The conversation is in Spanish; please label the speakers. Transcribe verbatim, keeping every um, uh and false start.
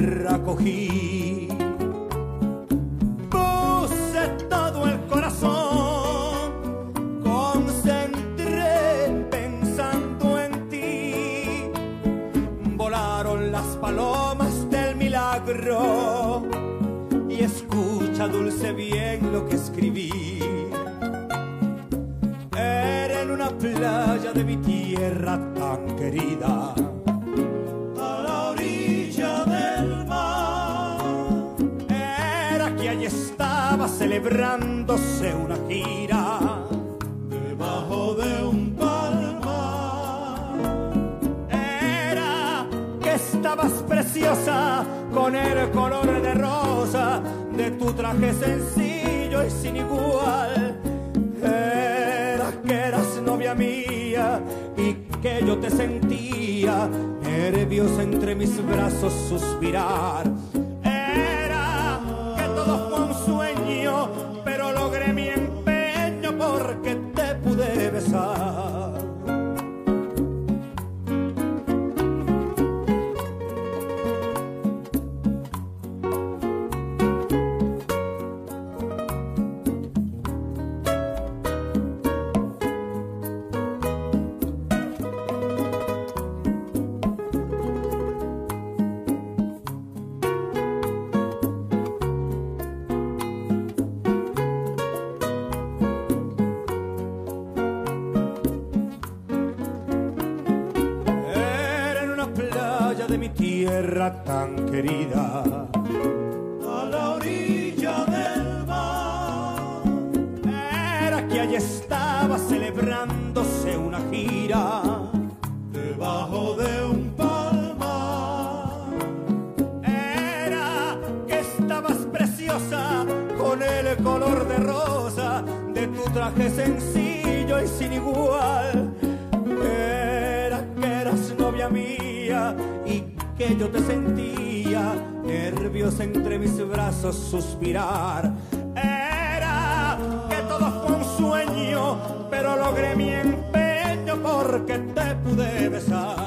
Speaker 1: tierra cogí. Puse todo el corazón, concentré pensando en ti. Volaron las palomas del milagro y escucha dulce bien lo que escribí. Era en una playa de mi tierra tan querida, a la orilla del mar. Era que allí estaba celebrándose una gira, debajo de un palmar. Era que estabas preciosa con el color de rosa de tu traje sencillo y sin igual. Era que eras novia mía y que yo te sentía nerviosa entre mis brazos suspirar. Era que todo fue un sueño, pero logré mi empeño porque te pude besar. De mi tierra tan querida, a la orilla del mar. Era que allí estaba celebrándose una gira, debajo de un palmar. Era que estabas preciosa con el color de rosa de tu traje sencillo y sin igual. Era que eras novia mía y que yo te sentía nerviosa entre mis brazos suspirar. Era que todo fue un sueño, pero logré mi empeño porque te pude besar.